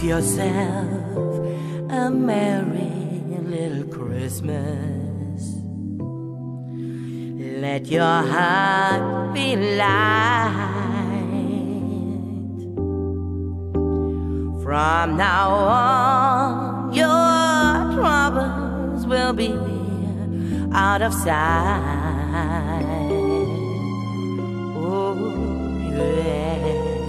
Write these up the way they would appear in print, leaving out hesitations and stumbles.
yourself a merry little Christmas. Let your heart be light. From now on, your troubles will be out of sight. Oh, yeah.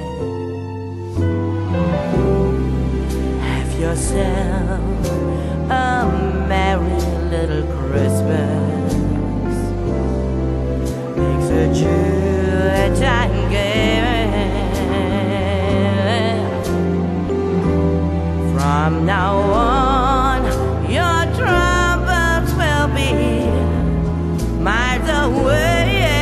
Have yourself a merry little Christmas. Makes a true time gift. From now on, your troubles will be miles away.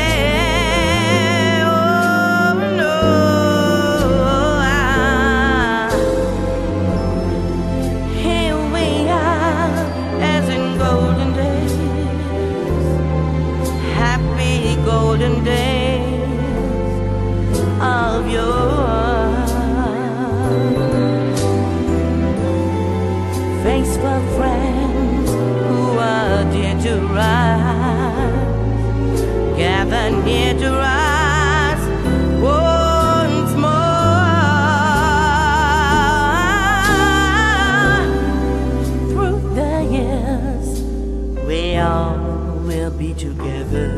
Golden days of yours. Faithful friends who are dear to us, gather near to us once more. Through the years, we all will be together.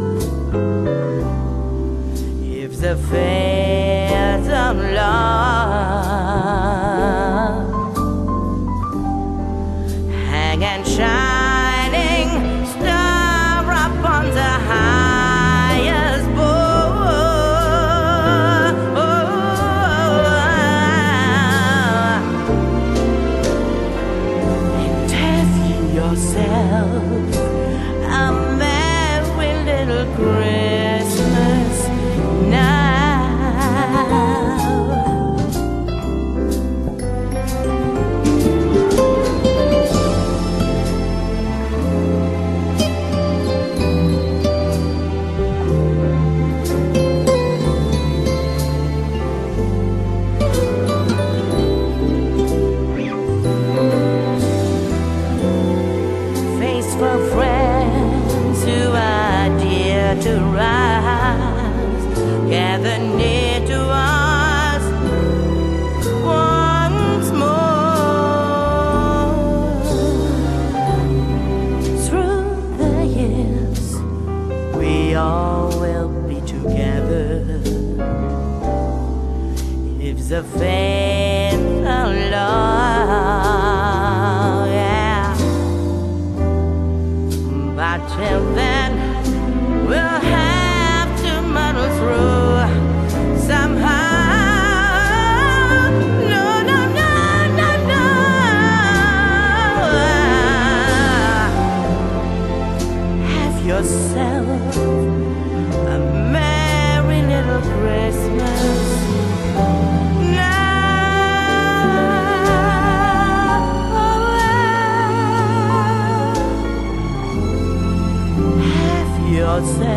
If the fairs of love hang and shining star upon the highest bough, and have you yourself a merry little Christmas now. Faithful friends who are dear to us, gather near to us once more. Through the years, we all will be together. If the faith of love, yeah. But till then, we'll have to muddle through somehow. No, no, no, no, no. Have yourself a merry little Christmas now. Have yourself